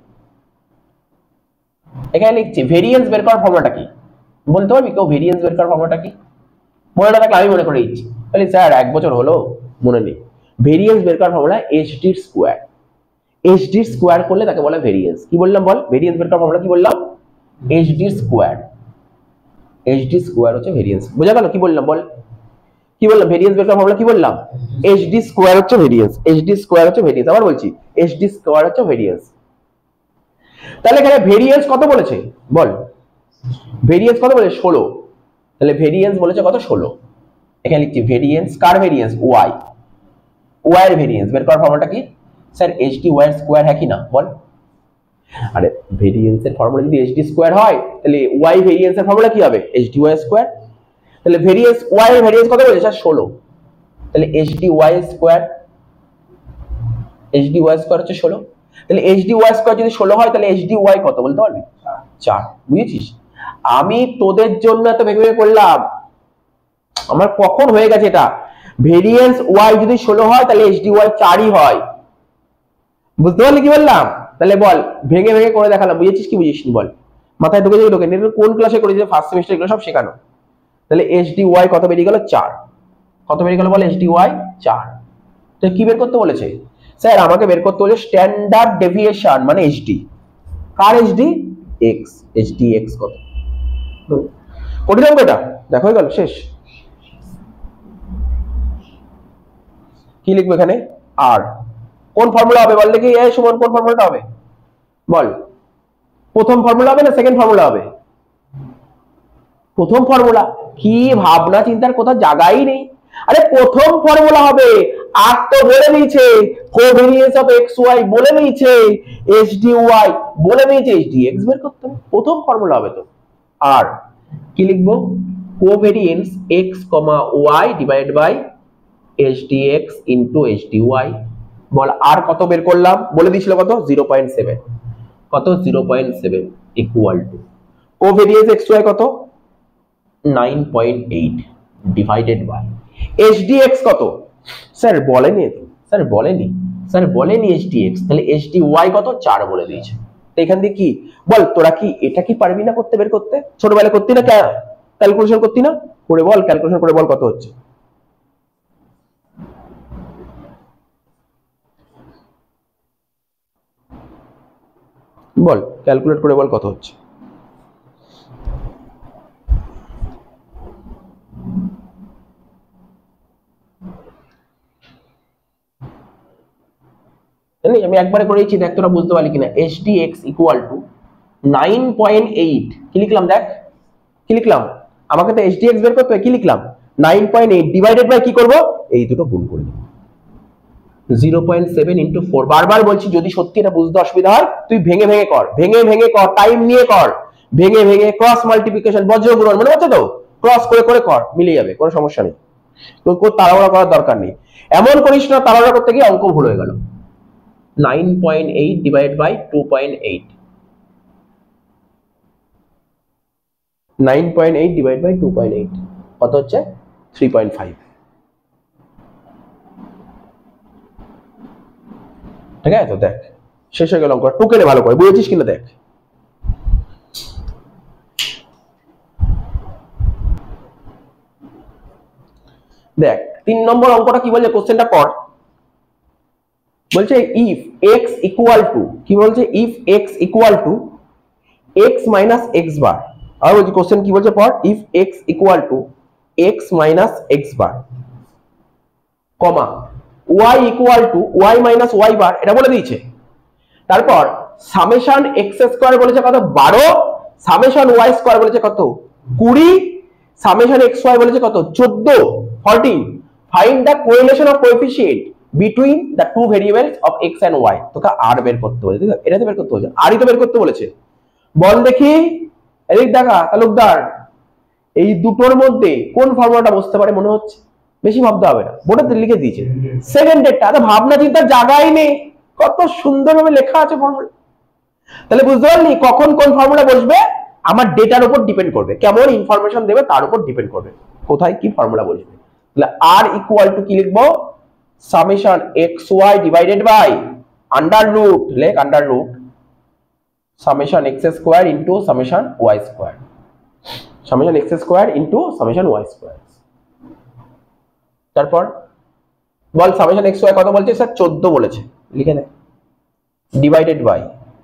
এখানে লিখছি ভেরিয়েন্স বের করার ফর্মুলাটা কি? বলতে পারবি কেউ ভেরিয়েন্স বের করার ফর্মুলাটা কি? মনে না থাকলে আমি মনে করে দিচ্ছি। তাহলে স্যার এক বছর হলো মনে নেই। ভেরিয়েন্স বের করার formula H D square. H D square করলে তাকে বলে ভেরিয়েন্স। কি বললাম বল? ভেরিয়েন্স বের করার ফর্মুলা কি বললাম? H D square. H D square হচ্ছে ভেরিয়েন্স। বোঝা গেল কি বললাম? বল কি বললাম? ভেরিয়েন্স বের করার ফর্মুলা কি বললাম? এইচ ডি স্কোয়ার হচ্ছে ভেরিয়েন্স। এইচ ডি স্কোয়ার হচ্ছে ভেরিয়েন্স। আবার বলছি এইচ ডি স্কোয়ার হচ্ছে ভেরিয়েন্স। তাহলে এখানে ভেরিয়েন্স কত বলেছে বল? ভেরিয়েন্স কত বলেছে? ষোলো। তাহলে ভেরিয়েন্স বলেছে কত? ষোলো। এখানে লিখছি ভেরিয়েন্স কার? Variance y. ওয়াই এর ভেরিয়েন্স বের করার ফর্মুলাটা কি? স্যার এইচ ডি ওয়াই এর স্কোয়ার, হ্যাঁ কি না বল? আরে ভেরিয়েন্সের ফর্মুলা যদি এইচ ডি স্কোয়ার হয়, তাহলে ওয়াই ভেরিয়েন্সের ফর্মুলা কি হবে? H D y square. তাহলে ভেরিয়েন্স ওয়াই এর ভেরিয়েন্স কত বলেছে? স্যার ষোলো। তাহলে H D y square, H D y square হচ্ছে ষোলো। তাহলে এইচ ডি ওয়াই স্কোয়ার যদি ষোলো হয়, তাহলে এইচ ডি ওয়াই কত বলতে পারবি? চার। বুঝেছিস? আমি তোদের জন্য এত ভেঙে ভেঙে করলাম, আমার কখন হয়ে গেছে এটা। ভেরিয়েন্স ওয়াই যদি ষোলো হয় তাহলে এইচডি ওয়াই চারই হয়, বুঝতে পারলি কি বললাম? তাহলে বল, ভেঙে ভেঙে করে দেখালাম, বুঝেছিস কি বুঝিস নি বল, মাথায় ঢুকে যাবে ঢোকে। কোন ক্লাসে করেছে? ফার্স্ট সেমিস্টার, এগুলো সব শেখানো। তাহলে এইচডি ওয়াই কত বেরিয়ে গেল? চার। কত বেরিয়ে গেল বল? এইচডি ওয়াই চার। তো কি বের করতে বলেছে স্যার? আমাকে বের করতে বলেছে স্ট্যান্ডার্ড ডেভিয়েশন মানে এইচডি। কার এইচডি? এক্স। এইচডি এক্স কত? কঠিন অঙ্ক এটা, দেখো হয়ে গেল, শেষ। কি লিখবো এখানে? আর। কোন ফর্মুলা হবে বল দেখি? এই সুমন, কোন ফর্মুলাটা হবে বল? প্রথম ফর্মুলা হবে না সেকেন্ড ফর্মুলা হবে? প্রথম ফর্মুলা। কি ভাবনা চিন্তার কোথাও জায়গাই নেই। আরে প্রথম ফর্মুলা হবে। আর তো বলে দিয়েছে কোভেরিয়েন্স অফ এক্স ওয়াই, বলে দিয়েছে এইচডি ওয়াই, বলে দিয়েছে এইচডি এক্স বের করতে হবে, প্রথম ফর্মুলা হবে তো। আর কি লিখবো? Covariance x comma y divide by HD x into HD y. বল আর কত বের করলাম? বলে দিয়েছিল কত? Zero point seven. কত? Zero point seven equal to covariance x y কত? Nine point eight divided by HD x কত? স্যার বলেনি, স্যার বলেনি, স্যার বলেনি এইচডি এক্স। তাহলে এইচডি ওয়াই কত? চার বলে দিয়েছে। তো এখান থেকে কি বল, তোরা কি এটা কি পারবি না করতে, বের করতে? ছোটবেলায় করতি না? ক্যালকুলেশন করতি না? করে বল, ক্যালকুলেশন করে বল কত হচ্ছে। বল, ক্যালকুলেট করে বল কত হচ্ছে। আমি একবারে করেছি, দেখ তোরা বুঝতে পারলি কিনা। HD x equal to nine point eight. কি লিখলাম দেখ? কি লিখলাম? আমাকে তো এইচডি এক্স বের করতে হবে, কি লিখলাম? Nine point eight divided by কি করব? এই দুটো গুণ করে দেব। Zero point seven into four. বারবার বলছি, যদি সত্যি এটা বুঝতে অসুবিধা হয় তুই ভেঙে ভেঙে কর, ভেঙে ভেঙে কর, টাইম নিয়ে কর, ভেঙে ভেঙে ক্রস মাল্টিপ্লিকেশন, বজ্র গুণন, মনে হচ্ছে তো? ক্রস করে করে কর, মিলে যাবে, কোনো সমস্যা নেই। তোর তাড়াহুড়া করার দরকার নেই। এমন করিস না তাড়াহুড়া করতে গিয়ে অঙ্ক ভুল হয়ে গেল। Nine point eight divide by two point eight. Nine point eight divide by two point eight কত হচ্ছে? Three point five. ঠিক আছে তো? দেখ শেষ হয়ে গেল অঙ্ক। টুকে নে ভালো করে, বুঝেছিস কিনা দেখ। দেখ তিন নম্বর অঙ্কটা কি বলছে, কোশ্চেনটা পড়। বলছে ইফ এক্স ইকুয়াল টু, কি বলছে? If x equal to x minus x bar. আর বলছি কোশ্চেন কি বলছে পড়। If x equal to x minus x bar comma y equal to y minus y bar, এটা বলে দিয়েছে। তারপর সামেশন এক্স স্কোয়ার বলেছে কত? বারো। সামেশন ওয়াই স্কোয়ার বলেছে কত? কুড়ি। সামেশন এক্স ওয়াই বলেছে কত? চোদ্দ, fourteen. Find the correlation of coefficient between the two variables of x and y. তোকে আর বের করতে বলেছে, এটা তো বের করতে বলেছে, আরই তো বের করতে বলেছে। বল দেখি, এদিক দেখা তালুকদার, এই দুটোর মধ্যে কোন ফর্মুলাটা বসতে পারে মনে হচ্ছে? বেশি ভাবতে হবে না, বোর্ডে লিখে দিয়েছে সেকেন্ড ডেটটা। আরে ভাবনা চিন্তার জায়গাই নেই, কত সুন্দরভাবে লেখা আছে ফর্মুলা। তাহলে বুঝতে পারলি কখন কোন ফর্মুলা বসবে? আমার ডেটার উপর ডিপেন্ড করবে, কেমন ইনফরমেশন দেবে তার উপর ডিপেন্ড করবে কোথায় কি ফর্মুলা বসবে। তাহলে আর ইকুয়াল টু কি লিখবো? Summation x y divided by under root, লেখ under root summation x square into summation y square, summation x square into summation y square. তারপর বল সামেশন এক্স ওয়াই কত বলছে? স্যার চোদ্দ বলেছে, লিখে নে। Divided by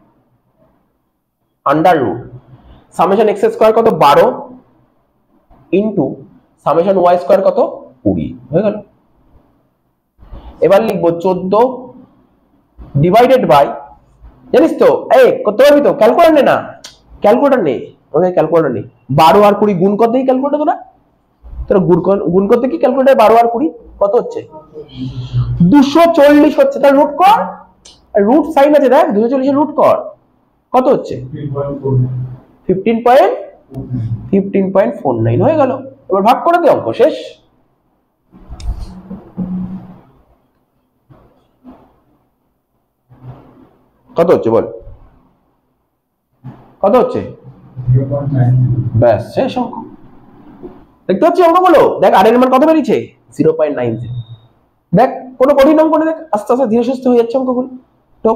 under root summation x square কত? বারো ইন্টু সামেশন ওয়াই স্কোয়ার কত? কুড়ি। হয়ে গেল। এবার লিখবো চোদ্দ ডিভাইডেড বাই, জানিস তো এই করতে পারবি তো? ক্যালকুলেটর নে না, ক্যালকুলেটর নেই ওখানে, ক্যালকুলেটর নেই। বারো আর কুড়ি গুণ করতে কি ক্যালকুলেটর? তোরা তোরা গুণ করতে কি ক্যালকুলেটর? বারো আর কুড়ি কত হচ্ছে? দুশো চল্লিশ হচ্ছে। তাহলে রুট কর, রুট সাইন আছে দেখ, দুশো চল্লিশের রুট কর, কত হচ্ছে? Fifteen point fifteen point four nine. হয়ে গেল। এবার ভাগ করে দে, অঙ্ক শেষ। কত হচ্ছে বল? কত হচ্ছে? ব্যাস শেষ অঙ্ক। দেখতে পাচ্ছি অঙ্কগুলো, দেখ আর এর মান কত বেরিয়েছে জিরো পয়েন্ট নাইন জিরো। দেখ কোনো কঠিন অঙ্ক না, দেখ আস্তে আস্তে ধীরে সুস্থে হয়ে যাচ্ছে অঙ্কগুলো। টক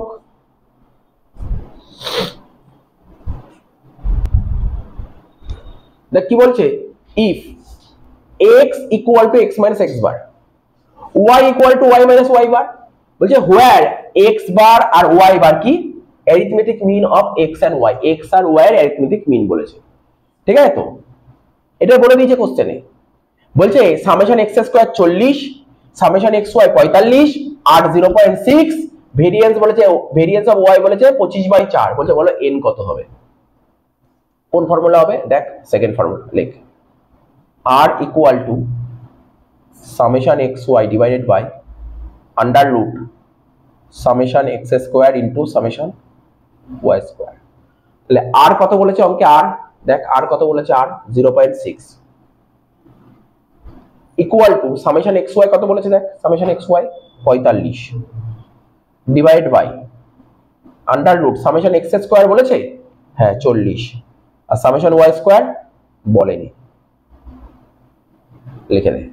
দেখ কি বলছে, if x equal to x minus x bar, y equal to y minus y bar, বলছে হোয়ার x বার আর y বার কি arithmetic mean of x and y, x আর y এর অ্যারিথমেটিক মিন বলেছে, ঠিক আছে? তো এটা বলে দিয়েছে কোশ্চেনে, বলছে সামেশন x স্কয়ার চল্লিশ, সামেশন xy পঁয়তাল্লিশ, আর জিরো পয়েন্ট সিক্স, ভেরিয়েন্স বলেছে, ভেরিয়েন্স অফ y বলেছে পঁচিশ বাই চার, বলছে বলো n কত হবে। কোন ফর্মুলা হবে, দেখ সেকেন্ড ফর্মুলা লিখ, r equal to summation xy divided by under root summation x square into summation y square. তাহলে r কত বলেছে অঙ্কে, r দেখ r কত বলেছে, r zero point six equal to summation xy কত বলেছে, দেখ সামেশন xy পঁয়তাল্লিশ divide by under root summation x square বলেছে, হ্যাঁ চল্লিশ, আর সামেশন y স্কয়ার বলেনি, লিখে দে।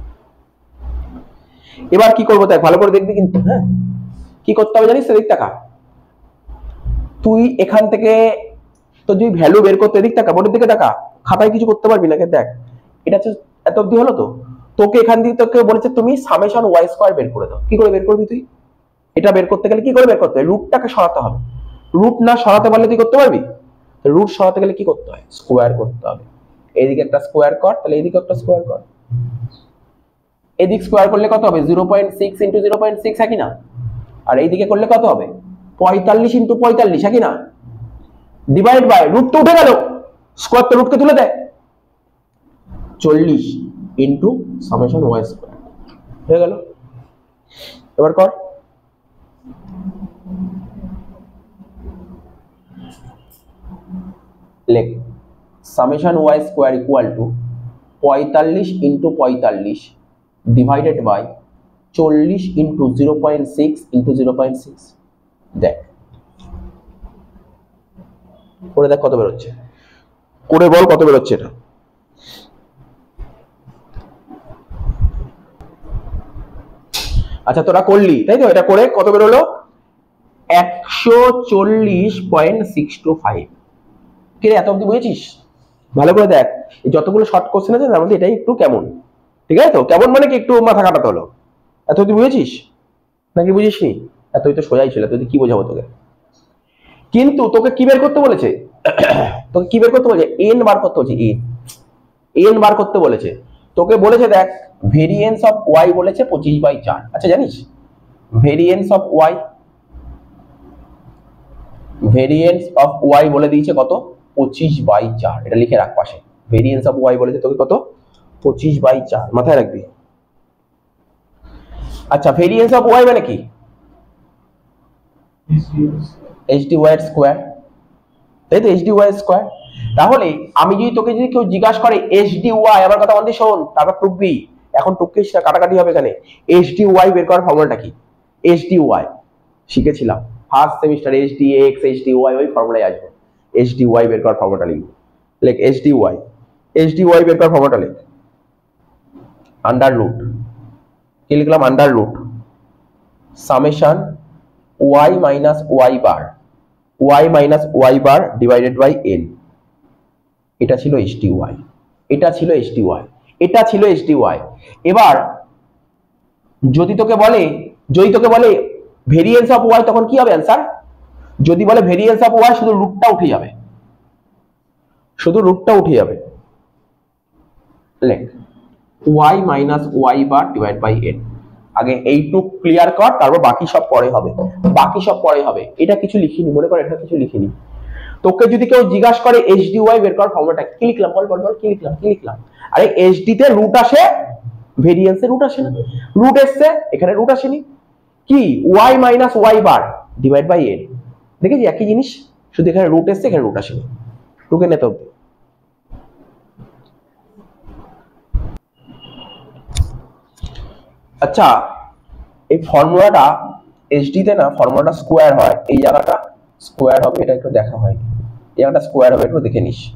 এবার কি করবো দেখ ভালো করে দেখবি কিন্তু, হ্যাঁ কি করতে হবে জানিস, দেখ টাকা তুই এখান থেকে তো যদি ভ্যালু বের করতে, এদিক টাকা বোর্ডের দিকে টাকা, খাতায় কিছু করতে পারবি না। দেখ এটা এত অব্দি হলো, তো তোকে এখান দিয়ে তোকে বলেছে তুমি সামেশন ওয়াই স্কয়ার বের করে দাও। কি করে বের করবি তুই, এটা বের করতে গেলে কি করে বের করতে হয়, রুটটাকে সরাতে হবে। রুট না সরাতে পারলে তুই করতে পারবি, রুট সরাতে গেলে কি করতে হয়, স্কোয়ার করতে হবে। এইদিকে একটা স্কোয়ার কর, তাহলে এইদিকে একটা স্কোয়ার কর, এদিক স্কোয়ার করলে কত হবে zero point six into zero point six, একই না? আর এইদিকে করলে কত হবে পঁয়তাল্লিশ ইন্টু পঁয়তাল্লিশ, একই না? ডিভাইড বাই রুট তো উঠে গেল, স্কোয়ার তো রুটকে তুলে দেয়, চল্লিশ ইন্টু সামেশন ওয়াই স্কোয়ার হয়ে গেল। এবার কর, লেখ summation y square equal to পঁয়তাল্লিশ ইন্টু পঁয়তাল্লিশ ডিভাইডেড বাই চল্লিশ into zero point six into zero point six. দেখ করে দেখ কত বেরোচ্ছে, করে বল কত বেরোচ্ছে এটা। আচ্ছা তোরা করলি তাই তো, এটা করে কত বেরোলো একশো চল্লিশ পয়েন্ট সিক্স টু ফাইভ। কি রে এত অব্দি বুঝেছিস? ভালো করে দেখ, যতগুলো শর্ট কোশ্চেন আছে তার মধ্যে এটাই একটু কেমন, ঠিক আছে? তো কেমন মানে কি একটু মাথা কাটাতে হলো। এত অব্দি বুঝেছিস নাকি বুঝিস নি? এতই তো সোজাই ছিল, তুই কি বোঝাবো তোকে। কিন্তু তোকে কি বের করতে বলেছে, তোকে কি বের করতে বলেছে, এন বার করতে বলেছে, এন এন বার করতে বলেছে। তোকে বলেছে দেখ ভেরিয়েন্স অফ ওয়াই বলেছে পঁচিশ বাই চার। আচ্ছা জানিস variance of y, variance of y বলে দিয়েছে কত পঁচিশ বাই চার, এটা লিখে রাখ পাশে। ভেরিয়েন্স অফ ওয়াই বলেছে তোকে কত পঁচিশ বাই চার, মাথায় রাখবি। আচ্ছা ভেরিয়েন্স অফ ওয়াই মানে কি, এইচ ডি ওয়াই স্কোয়ার, তাই তো এইচ ডি ওয়াই স্কোয়ার। তাহলে আমি যদি তোকে যদি কেউ জিজ্ঞাসা করে এইচ ডি ওয়াই, আমার কথা বন্ধু শোন, তারপর টুকবি, এখন টুককে কাটাকাটি হবে এখানে। এইচ ডি ওয়াই বের করার ফর্মুলাটা কি, এইচ ডি ওয়াই শিখেছিলাম first semester, H D x H D y, ওই ফর্মুলায় আসবে। এইচ ডি ওয়াই বের করার ফর্মুলাটা লিখবো, লেখ H D y, H D y বের করার ফর্মুলাটা লেখ আন্ডার রুট, কি লিখলাম under root summation y minus y bar, y minus y bar divided by n. এটা ছিল এইচ ডি ওয়াই, এটা ছিল এইচ ডি ওয়াই, এটা ছিল এইচ ডি ওয়াই। এবার যদি তোকে বলে, যদি তোকে বলে ভেরিয়েন্স অফ ওয়াই, তখন কি হবে অ্যান্সার? যদি বলে ভেরিয়েন্স অফ ওয়াই, শুধু রুটটা উঠে যাবে, শুধু রুটটা উঠে যাবে। লেখ y minus y bar divide by n. আগে এইটুক ক্লিয়ার কর, তারপর বাকি সব পরে হবে, বাকি সব পরে হবে। এটা কিছু লিখিনি, মনে কর এটা কিছু লিখিনি। তোকে যদি কেউ জিজ্ঞাসা করে এইচ ডি ওয়াই বের করার ফর্মুলাটা কি লিখলাম, বল বল বল কি লিখলাম, কি লিখলাম? আরে এইচ ডি তে রুট আসে, ভেরিয়েন্সে রুট আসে না, রুট এসছে এখানে রুট আসেনি। কি y minus y bar divide by n, দেখেছি একই জিনিস, শুধু এখানে রুট এসছে এখানে রুট আসেনি। রুকে নে তো। আচ্ছা এই ফর্মুলাটা এইচডি তে না, ফর্মুলাটা স্কোয়ার হয়, এই জায়গাটা স্কোয়ার হবে, এটা একটু দেখা হয়নি। এই একটা স্কোয়ার হবে, একটু দেখে নিস,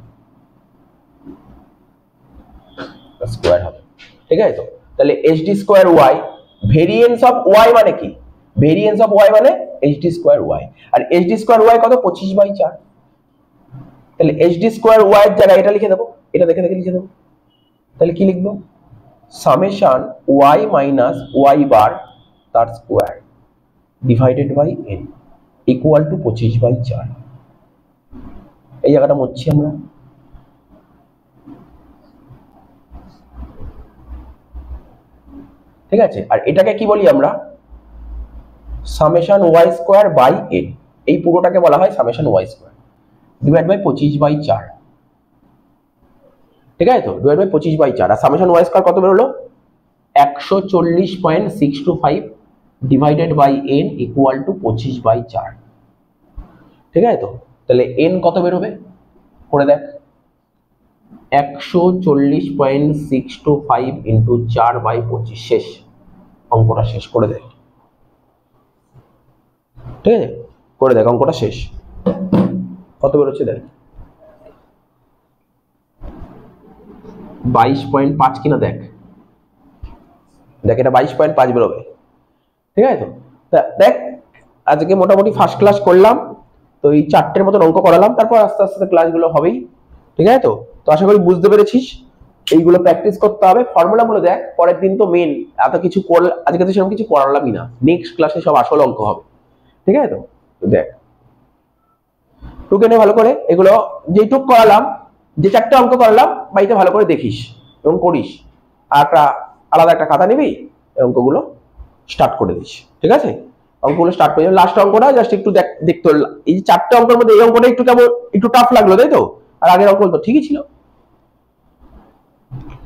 স্কোয়ার হবে, ঠিক আছে তো। তাহলে H D square y, variance of y মানে কি, ভেরিয়েন্স অফ ওয়াই মানে এইচ ডি স্কোয়ার ওয়াই, আর এইচ ডি স্কোয়ার ওয়াই কত, পঁচিশ বাই চার। তাহলে এইচ ডি স্কোয়ার ওয়াই এর জায়গায় এটা লিখে দেবো, এটা দেখে দেখে লিখে দেবো। তাহলে কি লিখবো, summation y minus y bar তার square divided by N equal to পঁচিশ বাই চার। এই জায়গাটা মুছছি আমরা। ঠিক আছে, আর এটাকে কি বলি আমরা, summation y square by n, এই পুরোটাকে বলা হয় summation y square divide by পঁচিশ বাই চার। ঠিক আছে তো, ডিভাইড বাই পঁচিশ বাই চার, আর সামেশন ওয়াই স্কোয়ার কত বেরোলো, একশো চল্লিশ point six two five divided by N equal to পঁচিশ বাই চার। ঠিক আছে তো, তাহলে এন কত বেরোবে করে দেখ, একশো চল্লিশ point six two five into চার বাই পঁচিশ, শেষ, অঙ্কটা শেষ করে দেখ। ঠিক আছে, করে দেখ অঙ্কটা শেষ, কত বেরোচ্ছে দেখ, বাইশ পয়েন্ট পাঁচ কিনা দেখ, দেখ এটা বাইশ পয়েন্ট পাঁচ বেরোবে। ঠিক আছে তো, দেখ আজকে মোটামুটি ফার্স্ট ক্লাস করলাম, তো এই চারটের মতন অঙ্ক করালাম, তারপর আস্তে আস্তে ক্লাসগুলো হবেই। ঠিক আছে তো, তো আশা করি বুঝতে পেরেছিস, এইগুলো প্র্যাকটিস করতে হবে, ফর্মুলাগুলো দেখ, পরের দিন তো মেন এত কিছু কর, আজকে তো সেরকম কিছু করালামই না, নেক্সট ক্লাসে সব আসল অঙ্ক হবে। ঠিক আছে তো, দেখ টুকে নে ভালো করে, এগুলো যেটুক করালাম, যে চারটে অঙ্ক করালাম বাড়িতে ভালো করে দেখিস এবং করিস, আর একটা আলাদা একটা খাতা নিবি, অঙ্কগুলো স্টার্ট করে দিস। ঠিক আছে, অঙ্কগুলো স্টার্ট করে, লাস্ট অঙ্কটা জাস্ট একটু দেখ, দেখতে, এই চারটে অঙ্কের মধ্যে এই অঙ্কটা একটু কেমন একটু টাফ লাগলো, তাই তো, আর আগের অঙ্ক তো ঠিকই ছিল।